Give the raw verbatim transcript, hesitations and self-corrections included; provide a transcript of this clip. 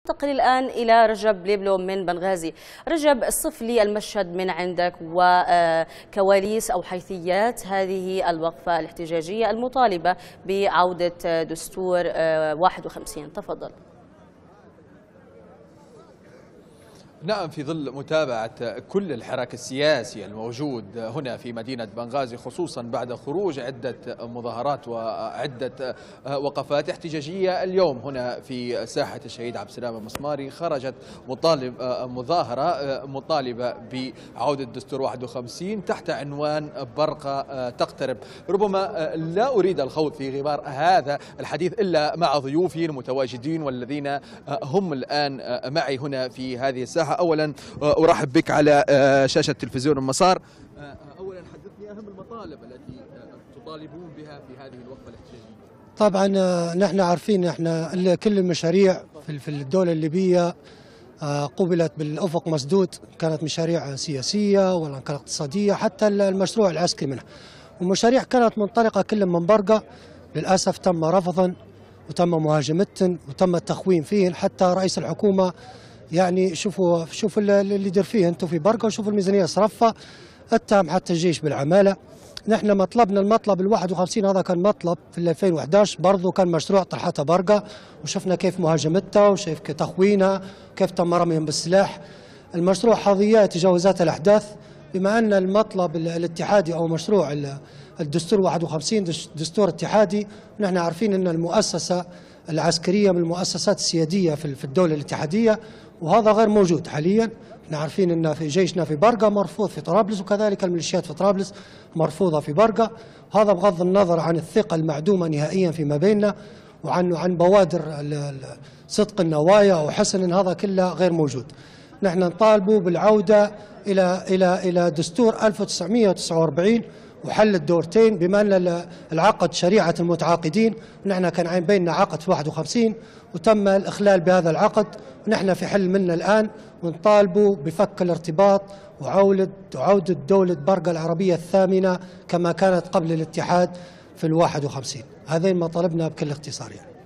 ننتقل الآن إلى رجب ليبلو من بنغازي. رجب، صف لي المشهد من عندك وكواليس أو حيثيات هذه الوقفة الاحتجاجية المطالبة بعودة دستور واحد وخمسين. تفضل. نعم، في ظل متابعة كل الحراك السياسي الموجود هنا في مدينة بنغازي، خصوصا بعد خروج عدة مظاهرات وعدة وقفات احتجاجية. اليوم هنا في ساحة الشهيد عبد السلام المسماري خرجت مطالب مظاهرة مطالبة بعودة دستور واحد وخمسين تحت عنوان برقة تقترب. ربما لا أريد الخوض في غمار هذا الحديث إلا مع ضيوفي المتواجدين والذين هم الآن معي هنا في هذه الساحة. أولا أرحب بك على شاشة تلفزيون المسار. أولا حدثني أهم المطالب التي تطالبون بها في هذه الوقفة الاحتجاجية. طبعا نحن عارفين احنا كل المشاريع في الدولة الليبية قبلت بالأفق مسدود، كانت مشاريع سياسية ولا كانت اقتصادية، حتى المشروع العسكري منها، والمشاريع كانت منطلقة كل من برقة. للأسف تم رفضا وتم مهاجمة وتم التخوين فيه. حتى رئيس الحكومة يعني شوفوا شوفوا اللي يدير فيه انتم في برقه، وشوفوا الميزانيه صرفها، اتهم حتى الجيش بالعماله. نحن مطلبنا المطلب ال واحد وخمسين هذا كان مطلب في ألفين وأحد عشر برضه كان مشروع طرحته برقه، وشفنا كيف مهاجمتها وشايف كيف تخوينها وكيف تم رميهم بالسلاح. المشروع حظيات تجاوزات الاحداث، بما ان المطلب الاتحادي او مشروع الدستور واحد وخمسين دستور اتحادي، ونحن عارفين ان المؤسسه العسكريه من المؤسسات السياديه في الدوله الاتحاديه، وهذا غير موجود حاليا. احنا عارفين ان في جيشنا في برقه مرفوض في طرابلس، وكذلك الميليشيات في طرابلس مرفوضه في برقه. هذا بغض النظر عن الثقه المعدومه نهائيا فيما بيننا، وعن عن بوادر صدق النوايا وحسن، إن هذا كله غير موجود. نحن نطالبوا بالعوده الى الى الى دستور ألف وتسعمئة وتسعة وأربعين وحل الدورتين، بما ان العقد شريعه المتعاقدين، ونحن كان عين بيننا عقد في واحد وخمسين وتم الاخلال بهذا العقد، ونحن في حل منه الان، ونطالبوا بفك الارتباط وعوده وعوده دوله برقه العربيه الثامنه كما كانت قبل الاتحاد في الواحد وخمسين. هذين مطالبنا بكل اختصار يعني.